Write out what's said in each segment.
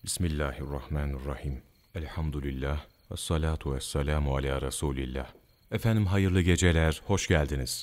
Bismillahirrahmanirrahim. Elhamdülillah ve salatu ve selamu ala Resulillah. Efendim hayırlı geceler, hoş geldiniz.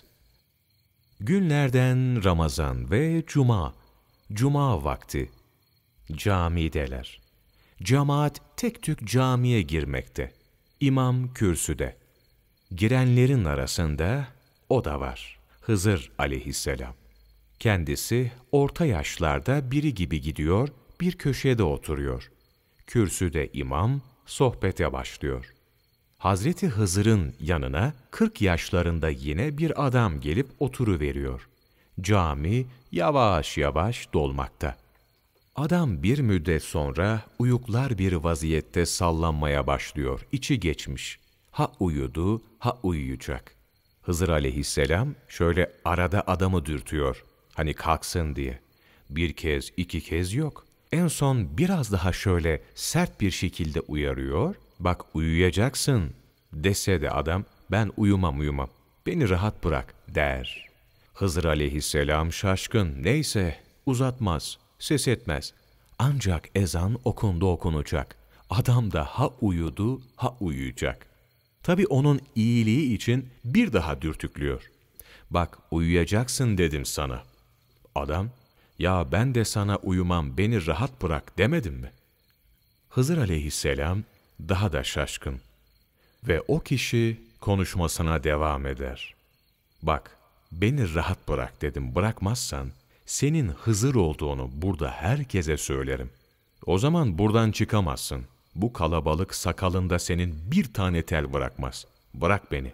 Günlerden Ramazan ve Cuma vakti. Camideler. Cemaat tek tük camiye girmekte. İmam kürsüde. Girenlerin arasında o da var. Hızır aleyhisselam. Kendisi orta yaşlarda biri gibi gidiyor, bir köşede oturuyor. Kürsüde imam sohbete başlıyor. Hazreti Hızır'ın yanına 40 yaşlarında yine bir adam gelip oturuveriyor. Cami yavaş yavaş dolmakta. Adam bir müddet sonra uyuklar bir vaziyette sallanmaya başlıyor. İçi geçmiş. Ha uyudu, ha uyuyacak. Hızır aleyhisselam şöyle arada adamı dürtüyor. Hani kalksın diye. Bir kez, iki kez yok. En son biraz daha şöyle sert bir şekilde uyarıyor. Bak uyuyacaksın dese de adam ben uyumam. Beni rahat bırak der. Hızır aleyhisselam şaşkın. Neyse uzatmaz, ses etmez. Ancak ezan okunacak. Adam da ha uyudu ha uyuyacak. Tabii onun iyiliği için bir daha dürtüklüyor. Bak uyuyacaksın dedim sana. Adam, ya ben de sana uyumam beni rahat bırak demedim mi? Hızır aleyhisselam daha da şaşkın. Ve o kişi konuşmasına devam eder. Bak beni rahat bırak dedim, bırakmazsan senin Hızır olduğunu burada herkese söylerim. O zaman buradan çıkamazsın. Bu kalabalık sakalında senin bir tane tel bırakmaz. Bırak beni.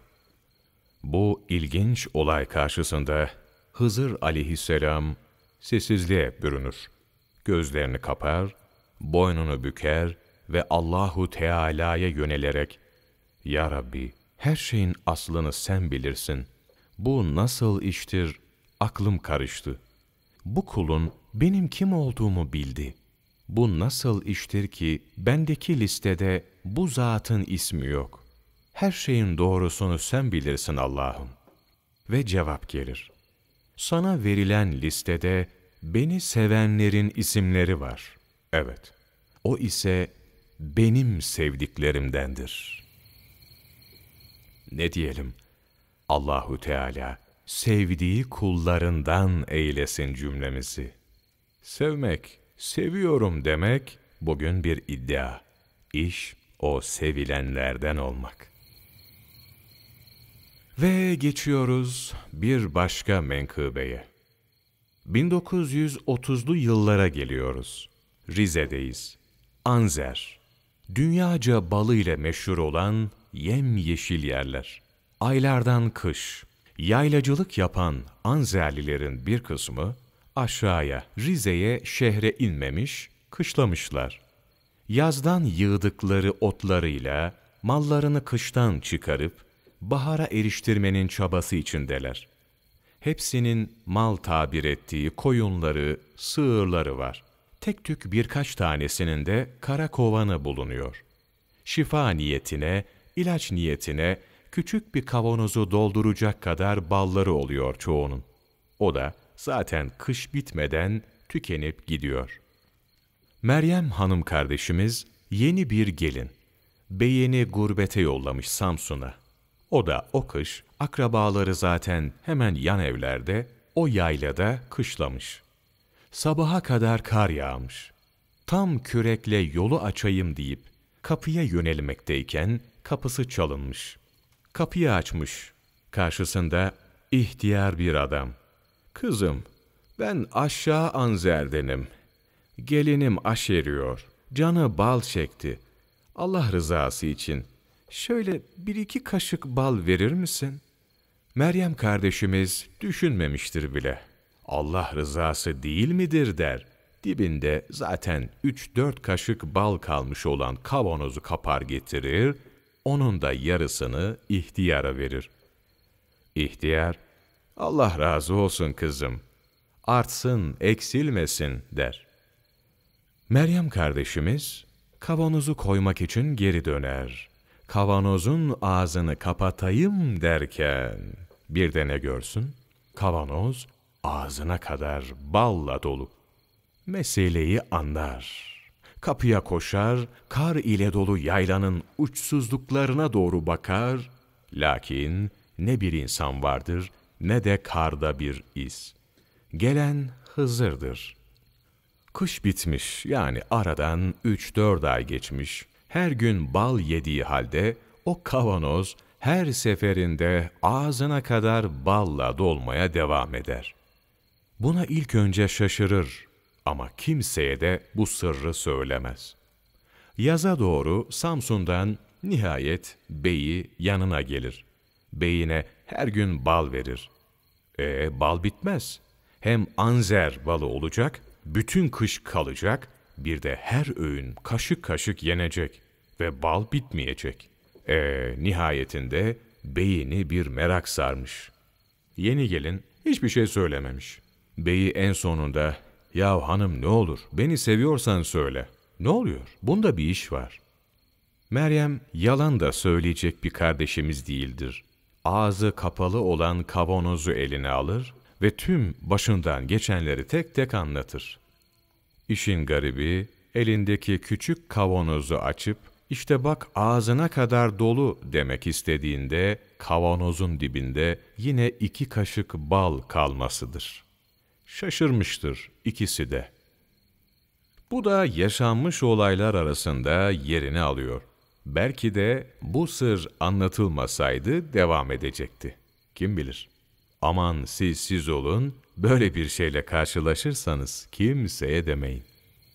Bu ilginç olay karşısında Hızır aleyhisselam sessizliğe bürünür. Gözlerini kapar, boynunu büker ve Allahu Teala'ya yönelerek "Ya Rabbi, her şeyin aslını sen bilirsin. Bu nasıl iştir? Aklım karıştı. Bu kulun benim kim olduğumu bildi. Bu nasıl iştir ki bendeki listede bu zatın ismi yok? Her şeyin doğrusunu sen bilirsin Allah'ım." Ve cevap gelir. Sana verilen listede beni sevenlerin isimleri var. Evet, o ise benim sevdiklerimdendir. Ne diyelim? Allahu Teala sevdiği kullarından eylesin cümlemizi. Sevmek, seviyorum demek bugün bir iddia. İş o sevilenlerden olmak. Ve geçiyoruz bir başka menkıbeye. 1930'lu yıllara geliyoruz. Rize'deyiz. Anzer. Dünyaca balıyla meşhur olan yemyeşil yerler. Aylardan kış. Yaylacılık yapan Anzerlilerin bir kısmı aşağıya Rize'ye şehre inmemiş, kışlamışlar. Yazdan yığdıkları otlarıyla mallarını kıştan çıkarıp bahara eriştirmenin çabası içindeler. Hepsinin mal tabir ettiği koyunları, sığırları var. Tek tük birkaç tanesinin de kara kovanı bulunuyor. Şifa niyetine, ilaç niyetine küçük bir kavanozu dolduracak kadar balları oluyor çoğunun. O da zaten kış bitmeden tükenip gidiyor. Meryem hanım kardeşimiz yeni bir gelin. Beyini gurbete yollamış Samsun'a. O da o kış akrabaları zaten hemen yan evlerde, o yaylada kışlamış. Sabaha kadar kar yağmış. Tam kürekle yolu açayım deyip kapıya yönelmekteyken kapısı çalınmış. Kapıyı açmış. Karşısında ihtiyar bir adam. "Kızım, ben aşağı Anzer'denim. Gelinim aş eriyor. Canı bal çekti. Allah rızası için şöyle bir iki kaşık bal verir misin?" Meryem kardeşimiz düşünmemiştir bile. Allah rızası değil midir der. Dibinde zaten 3-4 kaşık bal kalmış olan kavanozu kapar getirir, onun da yarısını ihtiyara verir. İhtiyar, "Allah razı olsun kızım, artsın, eksilmesin." der. Meryem kardeşimiz kavanozu koymak için geri döner. Kavanozun ağzını kapatayım derken bir de ne görsün? Kavanoz ağzına kadar balla dolu. Meseleyi anlar. Kapıya koşar, kar ile dolu yaylanın uçsuzluklarına doğru bakar. Lakin ne bir insan vardır ne de karda bir iz. Gelen Hızır'dır. Kış bitmiş, yani aradan 3-4 ay geçmiş. Her gün bal yediği halde o kavanoz her seferinde ağzına kadar balla dolmaya devam eder. Buna ilk önce şaşırır ama kimseye de bu sırrı söylemez. Yaza doğru Samsun'dan nihayet beyi yanına gelir. Beyine her gün bal verir. Bal bitmez. Hem anzer balı olacak, bütün kış kalacak, bir de her öğün kaşık kaşık yenecek ve bal bitmeyecek. Nihayetinde beyini bir merak sarmış. Yeni gelin hiçbir şey söylememiş. Beyi en sonunda, "Ya hanım ne olur, beni seviyorsan söyle. Ne oluyor? Bunda bir iş var." Meryem yalan da söyleyecek bir kardeşimiz değildir. Ağzı kapalı olan kavanozu eline alır ve tüm başından geçenleri tek tek anlatır. İşin garibi, elindeki küçük kavanozu açıp, "İşte bak ağzına kadar dolu" demek istediğinde, kavanozun dibinde yine 2 kaşık bal kalmasıdır. Şaşırmıştır ikisi de. Bu da yaşanmış olaylar arasında yerini alıyor. Belki de bu sır anlatılmasaydı devam edecekti. Kim bilir? Aman siz olun, böyle bir şeyle karşılaşırsanız kimseye demeyin.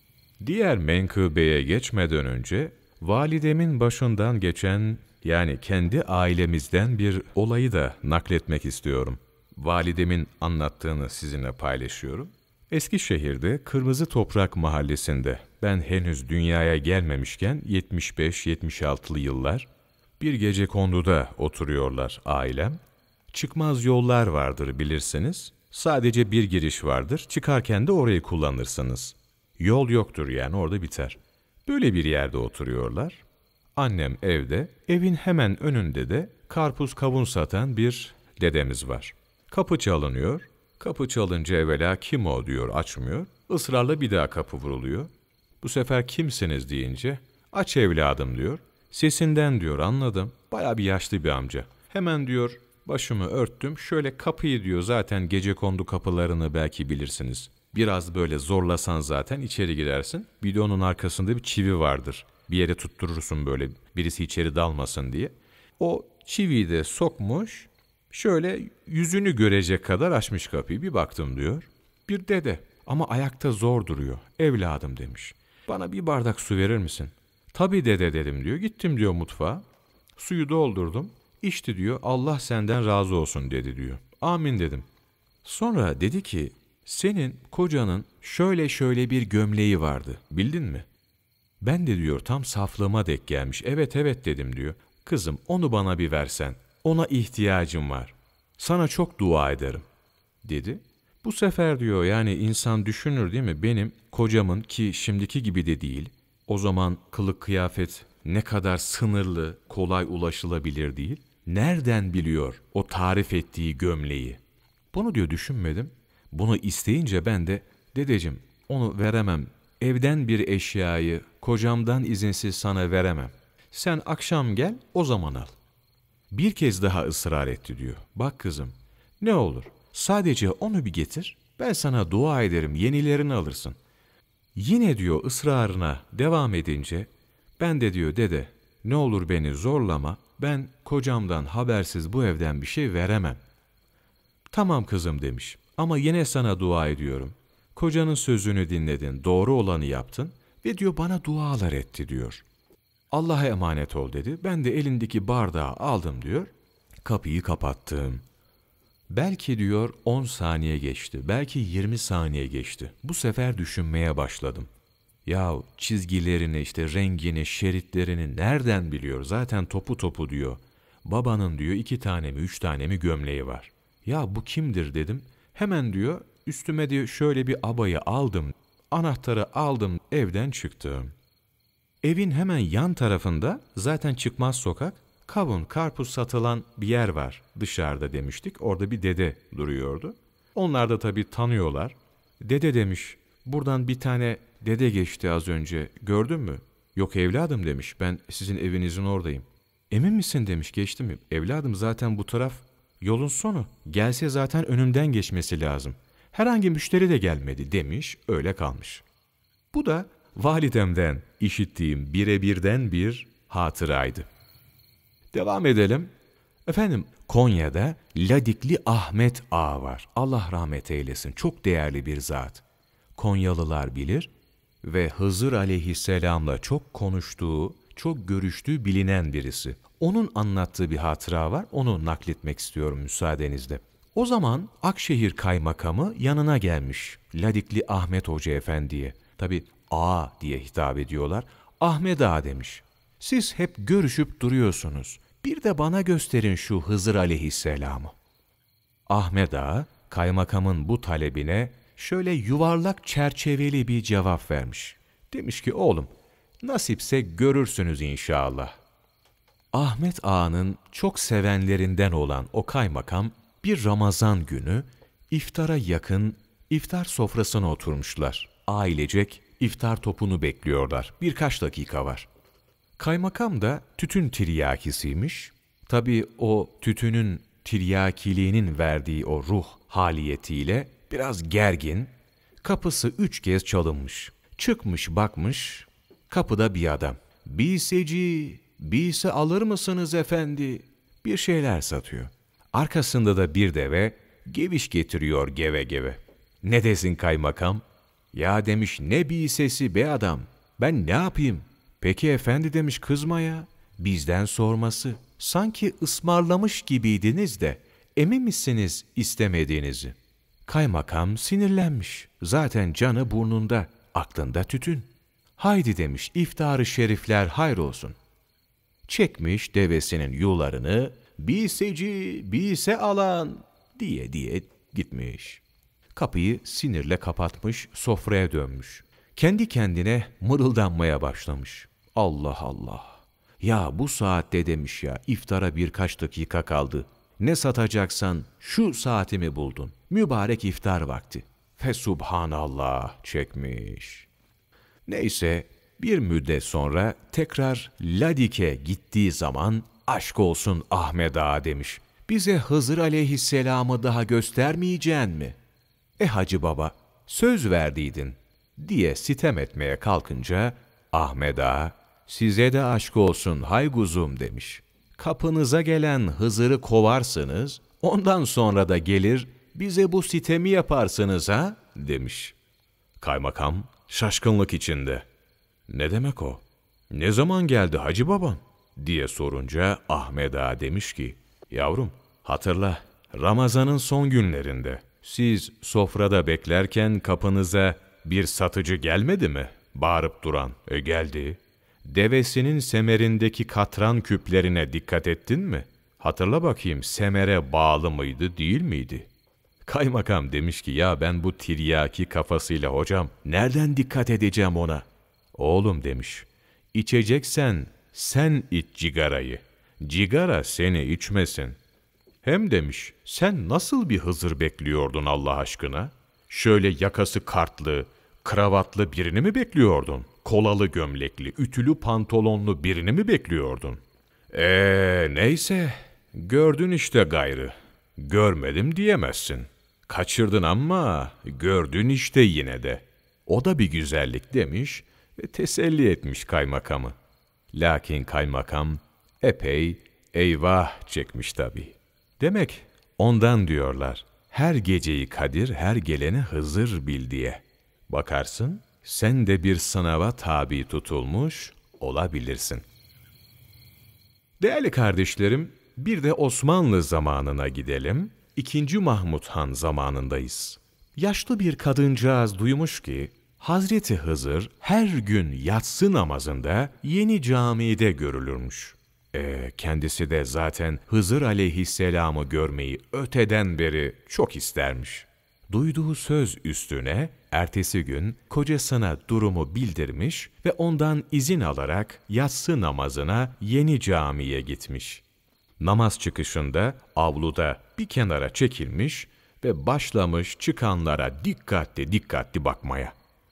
Diğer menkıbeye geçmeden önce, validemin başından geçen, yani kendi ailemizden bir olayı da nakletmek istiyorum. Validemin anlattığını sizinle paylaşıyorum. Eskişehir'de Kırmızı Toprak Mahallesi'nde, ben henüz dünyaya gelmemişken 75-76'lı yıllar, bir gecekonduda oturuyorlar ailem. Çıkmaz yollar vardır bilirsiniz. Sadece bir giriş vardır. Çıkarken de orayı kullanırsınız. Yol yoktur, yani orada biter. Böyle bir yerde oturuyorlar. Annem evde, evin hemen önünde de karpuz kavun satan bir dedemiz var. Kapı çalınıyor. Kapı çalınca evvela "Kim o?" diyor, açmıyor. Israrla bir daha kapı vuruluyor. Bu sefer "Kimsiniz?" deyince "Aç evladım" diyor. Sesinden diyor anladım. Bayağı bir yaşlı bir amca. Hemen diyor başımı örttüm. Şöyle kapıyı diyor, zaten gecekondu kapılarını belki bilirsiniz. Biraz böyle zorlasan zaten içeri girersin. Bir de onun arkasında bir çivi vardır. Bir yere tutturursun böyle, birisi içeri dalmasın diye. O çiviyi de sokmuş. Şöyle yüzünü görecek kadar açmış kapıyı. Bir baktım diyor. Bir dede ama ayakta zor duruyor. "Evladım" demiş. "Bana bir bardak su verir misin?" "Tabii dede" dedim diyor. Gittim diyor mutfağa. Suyu doldurdum. "İçti" diyor. "Allah senden razı olsun" dedi diyor. "Amin" dedim. Sonra dedi ki, "Senin kocanın şöyle şöyle bir gömleği vardı. Bildin mi?" Ben de diyor tam saflığıma denk gelmiş. "Evet evet" dedim diyor. "Kızım onu bana bir versen. Ona ihtiyacım var. Sana çok dua ederim" dedi. Bu sefer diyor, yani insan düşünür değil mi? Benim kocamın, ki şimdiki gibi de değil, o zaman kılık kıyafet ne kadar sınırlı, kolay ulaşılabilir değil. Nereden biliyor o tarif ettiği gömleği? Bunu diyor düşünmedim. Bunu isteyince ben de "Dedeciğim onu veremem. Evden bir eşyayı kocamdan izinsiz sana veremem. Sen akşam gel, o zaman al." Bir kez daha ısrar etti diyor. "Bak kızım, ne olur sadece onu bir getir, ben sana dua ederim, yenilerini alırsın." Yine diyor ısrarına devam edince, ben de diyor "Dede ne olur beni zorlama, ben kocamdan habersiz bu evden bir şey veremem." "Tamam kızım" demiş, "ama yine sana dua ediyorum. Kocanın sözünü dinledin, doğru olanı yaptın ve diyor bana dualar etti" diyor. "Allah'a emanet ol" dedi. Ben de elindeki bardağı aldım diyor. Kapıyı kapattım. Belki diyor 10 saniye geçti. Belki 20 saniye geçti. Bu sefer düşünmeye başladım. Ya çizgilerini, işte rengini, şeritlerini nereden biliyor? Zaten topu topu diyor. Babanın diyor 2 tane mi 3 tane mi gömleği var. Ya bu kimdir dedim. Hemen diyor üstüme diyor şöyle bir abayı aldım. Anahtarı aldım, evden çıktım. Evin hemen yan tarafında zaten çıkmaz sokak, kavun, karpuz satılan bir yer var dışarıda demiştik. Orada bir dede duruyordu. Onlar da tabii tanıyorlar. "Dede" demiş, "buradan bir tane dede geçti az önce, gördün mü? Yok evladım demiş, ben sizin evinizin oradayım. Emin misin demiş, geçti mi? Evladım zaten bu taraf yolun sonu. Gelse zaten önümden geçmesi lazım. Herhangi müşteri de gelmedi demiş, öyle kalmış. Bu da validemden işittiğim birebirden bir hatıraydı. Devam edelim. Efendim, Konya'da Ladikli Ahmet Ağa var. Allah rahmet eylesin. Çok değerli bir zat. Konyalılar bilir ve Hızır aleyhisselamla çok konuştuğu, çok görüştüğü bilinen birisi. Onun anlattığı bir hatıra var. Onu nakletmek istiyorum müsaadenizle. O zaman Akşehir Kaymakamı yanına gelmiş Ladikli Ahmet Hoca Efendi'ye. Tabi Ağa diye hitap ediyorlar. Ahmet Ağa demiş. Siz hep görüşüp duruyorsunuz. Bir de bana gösterin şu Hızır aleyhisselamı. Ahmet Ağa, kaymakamın bu talebine şöyle yuvarlak çerçeveli bir cevap vermiş. Demiş ki oğlum, nasipse görürsünüz inşallah. Ahmet Ağa'nın çok sevenlerinden olan o kaymakam bir Ramazan günü iftara yakın iftar sofrasına oturmuşlar. Ailecek iftar topunu bekliyorlar. Birkaç dakika var. Kaymakam da tütün tiryakisiymiş. Tabii o tütünün tiryakiliğinin verdiği o ruh haliyetiyle biraz gergin. Kapısı 3 kez çalınmış. Çıkmış bakmış, kapıda bir adam. "Biseci, bise alır mısınız efendi?" Bir şeyler satıyor. Arkasında da bir deve geviş getiriyor geve geve. "Ne desin kaymakam?" "Ya," demiş, "ne bisesi be adam, ben ne yapayım?" "Peki efendi," demiş, "kızma ya, bizden sorması. Sanki ısmarlamış gibiydiniz de emin misiniz istemediğinizi?" Kaymakam sinirlenmiş. Zaten canı burnunda, aklında tütün. "Haydi," demiş, "iftar-ı şerifler hayrolsun." Çekmiş devesinin yularını, "Biseci, bise alan," diye gitmiş. Kapıyı sinirle kapatmış, sofraya dönmüş. Kendi kendine mırıldanmaya başlamış. "Allah Allah! Ya bu saatte," demiş, "ya iftara birkaç dakika kaldı. Ne satacaksan şu saatimi buldun. Mübarek iftar vakti." Fesubhanallah çekmiş. Neyse, bir müddet sonra tekrar Ladik'e gittiği zaman "Aşk olsun Ahmet Ağa," demiş, "bize Hızır aleyhisselamı daha göstermeyeceksin mi?" Hacı baba, söz verdiydin," diye sitem etmeye kalkınca Ahmet Ağa, "Size de aşk olsun hayguzum," demiş. "Kapınıza gelen Hızır'ı kovarsınız, ondan sonra da gelir bize bu sitemi yaparsınız ha?" demiş. Kaymakam şaşkınlık içinde. "Ne demek o? Ne zaman geldi hacı babam?" diye sorunca Ahmet Ağa demiş ki, "Yavrum, hatırla, Ramazan'ın son günlerinde siz sofrada beklerken kapınıza bir satıcı gelmedi mi? Bağırıp duran. Geldi. Devesinin semerindeki katran küplerine dikkat ettin mi? Hatırla bakayım, semere bağlı mıydı, değil miydi?" Kaymakam demiş ki, "Ya ben bu tiryaki kafasıyla hocam nereden dikkat edeceğim ona?" "Oğlum," demiş, "içeceksen sen iç cigarayı. Cigara seni içmesin. Hem," demiş, "sen nasıl bir Hızır bekliyordun Allah aşkına? Şöyle yakası kartlı, kravatlı birini mi bekliyordun? Kolalı gömlekli, ütülü pantolonlu birini mi bekliyordun?" Neyse, gördün işte gayrı. Görmedim diyemezsin. Kaçırdın ama gördün işte yine de. O da bir güzellik," demiş ve teselli etmiş kaymakamı. Lakin kaymakam epey eyvah çekmiş tabii. Demek ondan diyorlar, her geceyi Kadir, her geleni Hızır bil diye. Bakarsın sen de bir sınava tabi tutulmuş olabilirsin. Değerli kardeşlerim, bir de Osmanlı zamanına gidelim. 2. Mahmud Han zamanındayız. Yaşlı bir kadıncağız duymuş ki Hazreti Hızır her gün yatsı namazında Yeni Cami'de görülürmüş. Kendisi de zaten Hızır aleyhisselamı görmeyi öteden beri çok istermiş. Duyduğu söz üstüne ertesi gün kocasına durumu bildirmiş ve ondan izin alarak yatsı namazına Yeni Cami'ye gitmiş. Namaz çıkışında avluda bir kenara çekilmiş ve başlamış çıkanlara dikkatli bakmaya.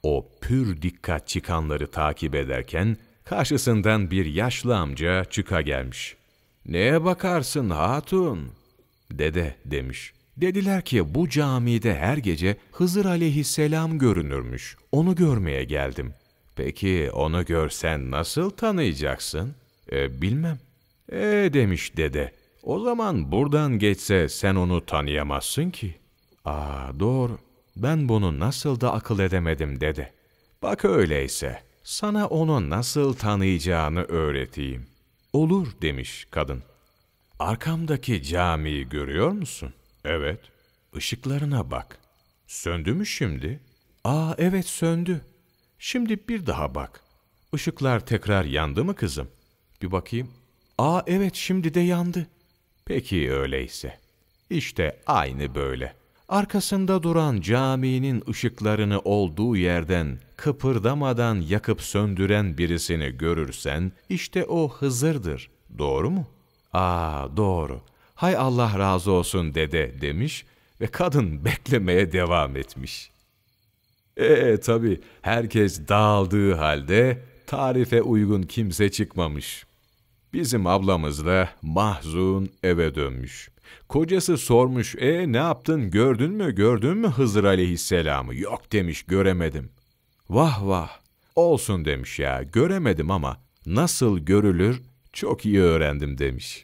O pür dikkat çıkanları takip ederken karşısından bir yaşlı amca çıka gelmiş. "Neye bakarsın hatun?" "Dede," demiş. Dediler ki bu camide her gece Hızır aleyhisselam görünürmüş. Onu görmeye geldim. "Peki onu görsen nasıl tanıyacaksın?" Bilmem." Demiş dede. "O zaman buradan geçse sen onu tanıyamazsın ki." Doğru. Ben bunu nasıl da akıl edemedim dede. "Bak öyleyse sana onu nasıl tanıyacağını öğreteyim." "Olur," demiş kadın. "Arkamdaki camiyi görüyor musun?" "Evet." "Işıklarına bak. Söndü mü şimdi?" Evet söndü." "Şimdi bir daha bak. Işıklar tekrar yandı mı kızım?" "Bir bakayım." Evet şimdi de yandı." "Peki öyleyse. İşte aynı böyle. Arkasında duran caminin ışıklarını olduğu yerden kıpırdamadan yakıp söndüren birisini görürsen işte o Hızır'dır. Doğru mu?" Doğru. Hay Allah razı olsun dede," demiş ve kadın beklemeye devam etmiş. Tabii herkes dağıldığı halde tarife uygun kimse çıkmamış. Bizim ablamız da mahzun eve dönmüş. Kocası sormuş, ne yaptın, gördün mü Hızır aleyhisselamı?" "Yok," demiş, "göremedim." "Vah vah, olsun," demiş, "ya göremedim ama nasıl görülür çok iyi öğrendim," demiş.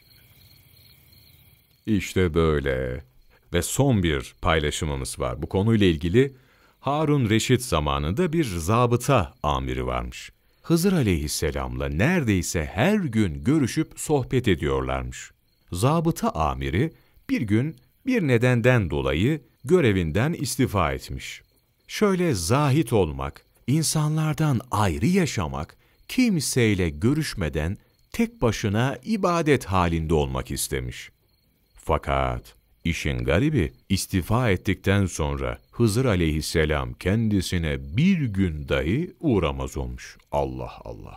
İşte böyle. Ve son bir paylaşımımız var. Bu konuyla ilgili Harun Reşit zamanında bir zabıta amiri varmış. Hızır aleyhisselamla neredeyse her gün görüşüp sohbet ediyorlarmış. Zabıta amiri bir gün bir nedenden dolayı görevinden istifa etmiş. Şöyle zahit olmak, insanlardan ayrı yaşamak, kimseyle görüşmeden tek başına ibadet halinde olmak istemiş. Fakat işin garibi istifa ettikten sonra Hızır aleyhisselam kendisine bir gün dahi uğramaz olmuş. Allah Allah.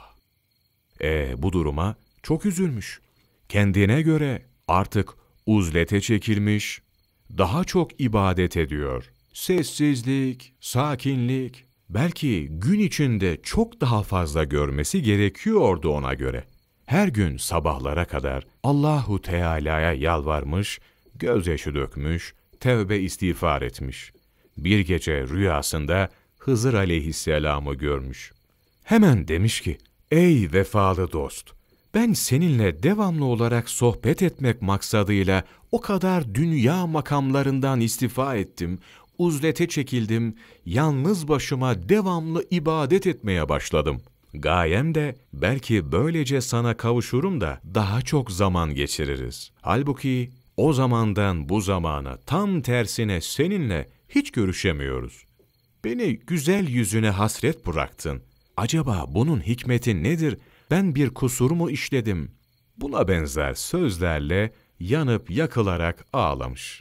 Bu duruma çok üzülmüş. Kendine göre artık uzlete çekilmiş, daha çok ibadet ediyor. Sessizlik, sakinlik, belki gün içinde çok daha fazla görmesi gerekiyordu ona göre. Her gün sabahlara kadar Allahu Teala'ya yalvarmış, gözyaşı dökmüş, tevbe istiğfar etmiş. Bir gece rüyasında Hızır aleyhisselamı görmüş. Hemen demiş ki, "Ey vefalı dost, ben seninle devamlı olarak sohbet etmek maksadıyla o kadar dünya makamlarından istifa ettim, uzlete çekildim, yalnız başıma devamlı ibadet etmeye başladım. Gayem de belki böylece sana kavuşurum da daha çok zaman geçiririz. Halbuki o zamandan bu zamana tam tersine seninle hiç görüşemiyoruz. Beni güzel yüzüne hasret bıraktın. Acaba bunun hikmeti nedir? Ben bir kusur mu işledim?" Buna benzer sözlerle yanıp yakılarak ağlamış.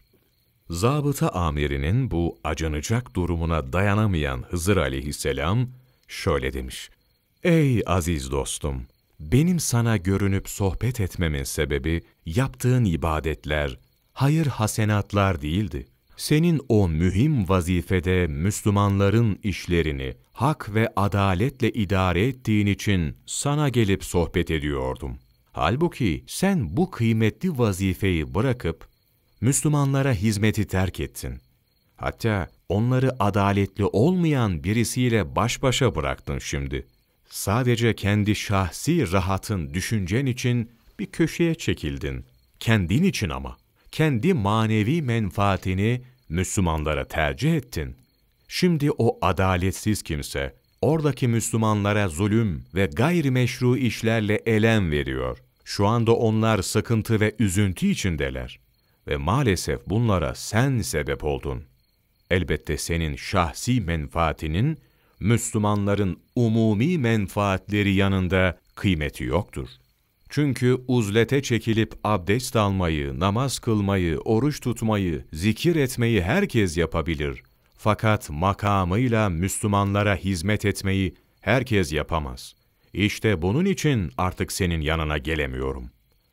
Zabıta amirinin bu acınacak durumuna dayanamayan Hızır aleyhisselam şöyle demiş: "Ey aziz dostum, benim sana görünüp sohbet etmemin sebebi yaptığın ibadetler, hayır hasenatlar değildi. Senin o mühim vazifede Müslümanların işlerini hak ve adaletle idare ettiğin için sana gelip sohbet ediyordum. Halbuki sen bu kıymetli vazifeyi bırakıp Müslümanlara hizmeti terk ettin. Hatta onları adaletli olmayan birisiyle baş başa bıraktın şimdi. Sadece kendi şahsi rahatın, düşüncen için bir köşeye çekildin. Kendin için ama. Kendi manevi menfaatini Müslümanlara tercih ettin. Şimdi o adaletsiz kimse, oradaki Müslümanlara zulüm ve gayrimeşru işlerle elem veriyor. Şu anda onlar sıkıntı ve üzüntü içindeler. Ve maalesef bunlara sen sebep oldun. Elbette senin şahsi menfaatinin, Müslümanların umumi menfaatleri yanında kıymeti yoktur. Çünkü uzlete çekilip abdest almayı, namaz kılmayı, oruç tutmayı, zikir etmeyi herkes yapabilir. Fakat makamıyla Müslümanlara hizmet etmeyi herkes yapamaz. İşte bunun için artık senin yanına gelemiyorum."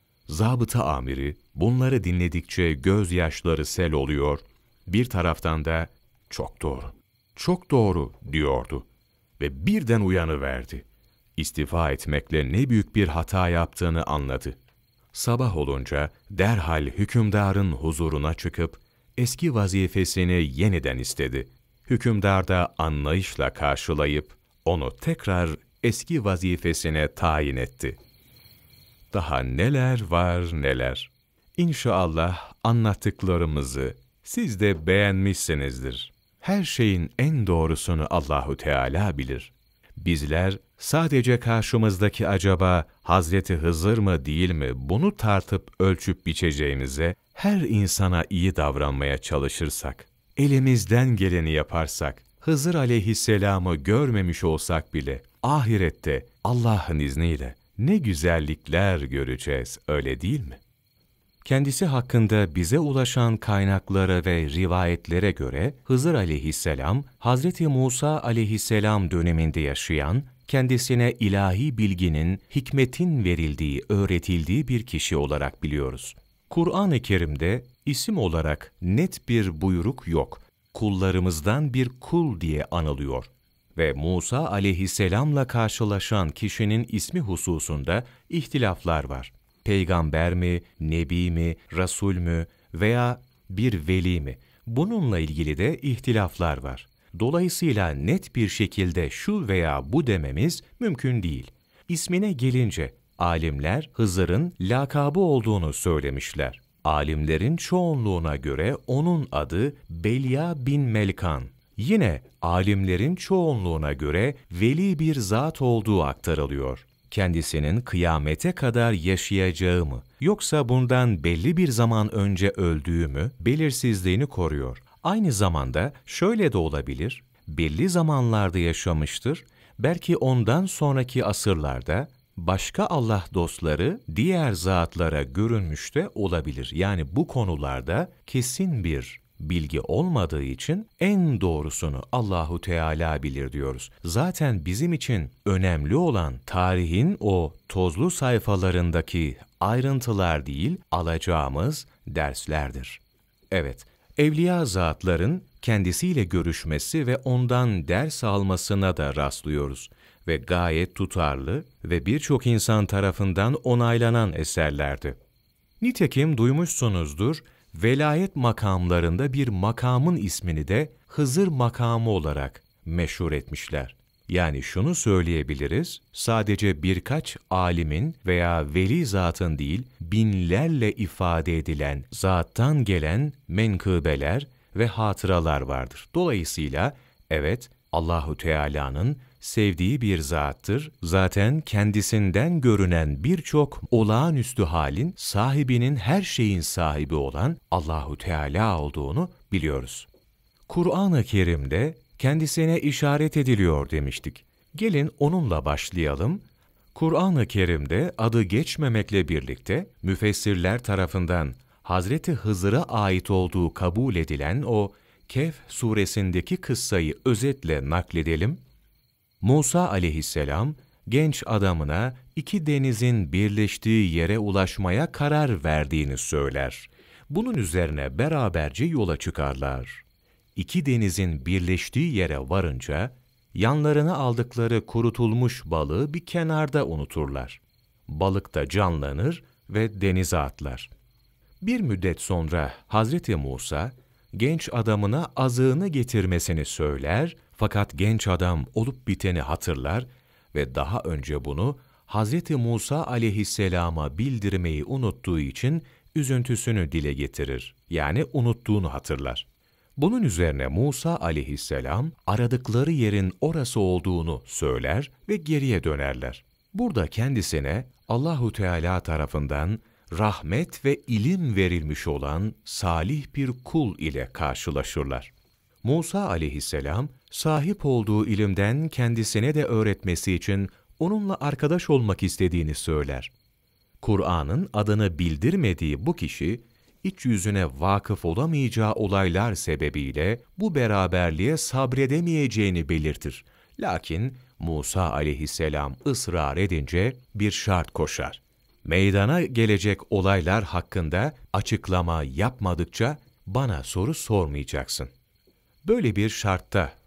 Zabıta amiri bunları dinledikçe gözyaşları sel oluyor, bir taraftan da "Çok doğru, çok doğru," diyordu. ve birden uyanıverdi. İstifa etmekle ne büyük bir hata yaptığını anladı. Sabah olunca derhal hükümdarın huzuruna çıkıp eski vazifesini yeniden istedi. Hükümdar da anlayışla karşılayıp onu tekrar eski vazifesine tayin etti. Daha neler var neler. İnşallah anlattıklarımızı siz de beğenmişsinizdir. Her şeyin en doğrusunu Allahu Teala bilir. Bizler sadece karşımızdaki acaba Hazreti Hızır mı değil mi bunu tartıp ölçüp biçeceğimize, her insana iyi davranmaya çalışırsak, elimizden geleni yaparsak, Hızır aleyhisselamı görmemiş olsak bile ahirette Allah'ın izniyle ne güzellikler göreceğiz, öyle değil mi? Kendisi hakkında bize ulaşan kaynaklara ve rivayetlere göre Hızır aleyhisselam, Hazreti Musa aleyhisselam döneminde yaşayan, kendisine ilahi bilginin, hikmetin verildiği, öğretildiği bir kişi olarak biliyoruz. Kur'an-ı Kerim'de isim olarak net bir buyruk yok. Kullarımızdan bir kul diye anılıyor. Ve Musa aleyhisselamla karşılaşan kişinin ismi hususunda ihtilaflar var. Peygamber mi, nebi mi, rasul mü veya bir veli mi? Bununla ilgili de ihtilaflar var. Dolayısıyla net bir şekilde şu veya bu dememiz mümkün değil. İsmine gelince alimler Hızır'ın lakabı olduğunu söylemişler. Alimlerin çoğunluğuna göre onun adı Belya bin Melkan. Yine alimlerin çoğunluğuna göre veli bir zat olduğu aktarılıyor. Kendisinin kıyamete kadar yaşayacağı mı, yoksa bundan belli bir zaman önce öldüğü mü belirsizliğini koruyor. Aynı zamanda şöyle de olabilir, belli zamanlarda yaşamıştır, belki ondan sonraki asırlarda başka Allah dostları diğer zatlara görünmüş de olabilir. Yani bu konularda kesin bir bilgi olmadığı için en doğrusunu Allahu Teala bilir diyoruz. Zaten bizim için önemli olan tarihin o tozlu sayfalarındaki ayrıntılar değil, alacağımız derslerdir. Evet, evliya zatların kendisiyle görüşmesi ve ondan ders almasına da rastlıyoruz ve gayet tutarlı ve birçok insan tarafından onaylanan eserlerdi. Nitekim duymuşsunuzdur, velayet makamlarında bir makamın ismini de Hızır makamı olarak meşhur etmişler. Yani şunu söyleyebiliriz, sadece birkaç alimin veya veli zatın değil, binlerle ifade edilen, zattan gelen menkıbeler ve hatıralar vardır. Dolayısıyla, evet, Allahu Teala'nın sevdiği bir zattır. Zaten kendisinden görünen birçok olağanüstü halin sahibinin her şeyin sahibi olan Allahu Teala olduğunu biliyoruz. Kur'an-ı Kerim'de kendisine işaret ediliyor demiştik. Gelin onunla başlayalım. Kur'an-ı Kerim'de adı geçmemekle birlikte müfessirler tarafından Hazreti Hızır'a ait olduğu kabul edilen o Kehf suresindeki kıssayı özetle nakledelim. Musa aleyhisselam, genç adamına iki denizin birleştiği yere ulaşmaya karar verdiğini söyler. Bunun üzerine beraberce yola çıkarlar. İki denizin birleştiği yere varınca, yanlarına aldıkları kurutulmuş balığı bir kenarda unuturlar. Balık da canlanır ve denize atlar. Bir müddet sonra Hazreti Musa, genç adamına azığını getirmesini söyler, fakat genç adam olup biteni hatırlar ve daha önce bunu Hazreti Musa aleyhisselama bildirmeyi unuttuğu için üzüntüsünü dile getirir. Yani unuttuğunu hatırlar. Bunun üzerine Musa aleyhisselam aradıkları yerin orası olduğunu söyler ve geriye dönerler. Burada kendisine Allahu Teala tarafından rahmet ve ilim verilmiş olan salih bir kul ile karşılaşırlar. Musa aleyhisselam, sahip olduğu ilimden kendisine de öğretmesi için onunla arkadaş olmak istediğini söyler. Kur'an'ın adını bildirmediği bu kişi, iç yüzüne vakıf olamayacağı olaylar sebebiyle bu beraberliğe sabredemeyeceğini belirtir. Lakin Musa aleyhisselam ısrar edince bir şart koşar. Meydana gelecek olaylar hakkında açıklama yapmadıkça bana soru sormayacaksın. Böyle bir şartta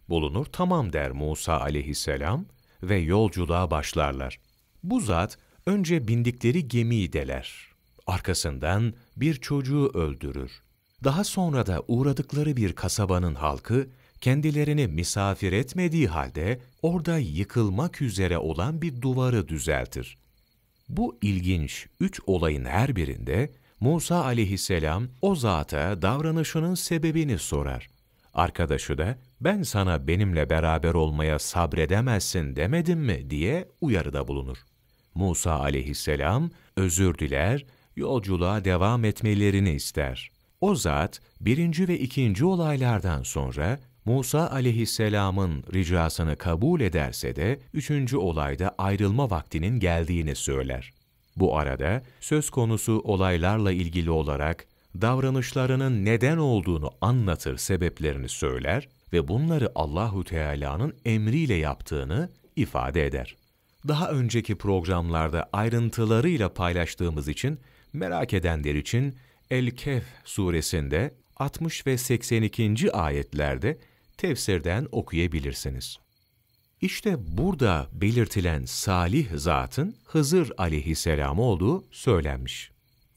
bulunur, tamam der Musa aleyhisselam ve yolculuğa başlarlar. Bu zat önce bindikleri gemiyi deler. Arkasından bir çocuğu öldürür. Daha sonra da uğradıkları bir kasabanın halkı kendilerini misafir etmediği halde orada yıkılmak üzere olan bir duvarı düzeltir. Bu ilginç 3 olayın her birinde Musa aleyhisselam o zata davranışının sebebini sorar. Arkadaşı da ben sana benimle beraber olmaya sabredemezsin demedim mi diye uyarıda bulunur. Musa aleyhisselam özür diler, yolculuğa devam etmelerini ister. O zat birinci ve ikinci olaylardan sonra Musa aleyhisselamın ricasını kabul ederse de üçüncü olayda ayrılma vaktinin geldiğini söyler. Bu arada söz konusu olaylarla ilgili olarak davranışlarının neden olduğunu anlatır, sebeplerini söyler ve bunları Allahu Teala'nın emriyle yaptığını ifade eder. Daha önceki programlarda ayrıntılarıyla paylaştığımız için merak edenler için El-Kehf suresinde 60 ve 82. ayetlerde tefsirden okuyabilirsiniz. İşte burada belirtilen salih zatın Hızır aleyhisselam olduğu söylenmiş.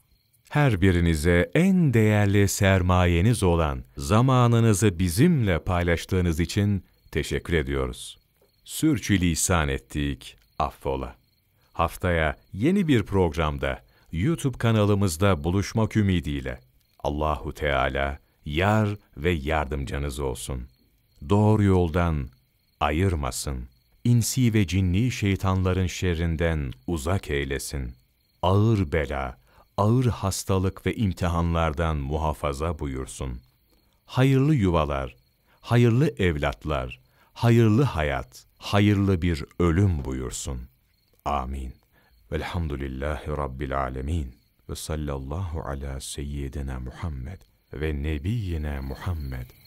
Her birinize en değerli sermayeniz olan zamanınızı bizimle paylaştığınız için teşekkür ediyoruz. Sürçülisan ettik, affola. Haftaya yeni bir programda YouTube kanalımızda buluşmak ümidiyle Allahu Teala yar ve yardımcınız olsun. Doğru yoldan ayırmasın. İnsi ve cinni şeytanların şerrinden uzak eylesin. Ağır bela, ağır hastalık ve imtihanlardan muhafaza buyursun. Hayırlı yuvalar, hayırlı evlatlar, hayırlı hayat, hayırlı bir ölüm buyursun. Amin. Velhamdülillahi Rabbil alemin. Ve sallallahu ala seyyidina Muhammed ve nebiyyina Muhammed.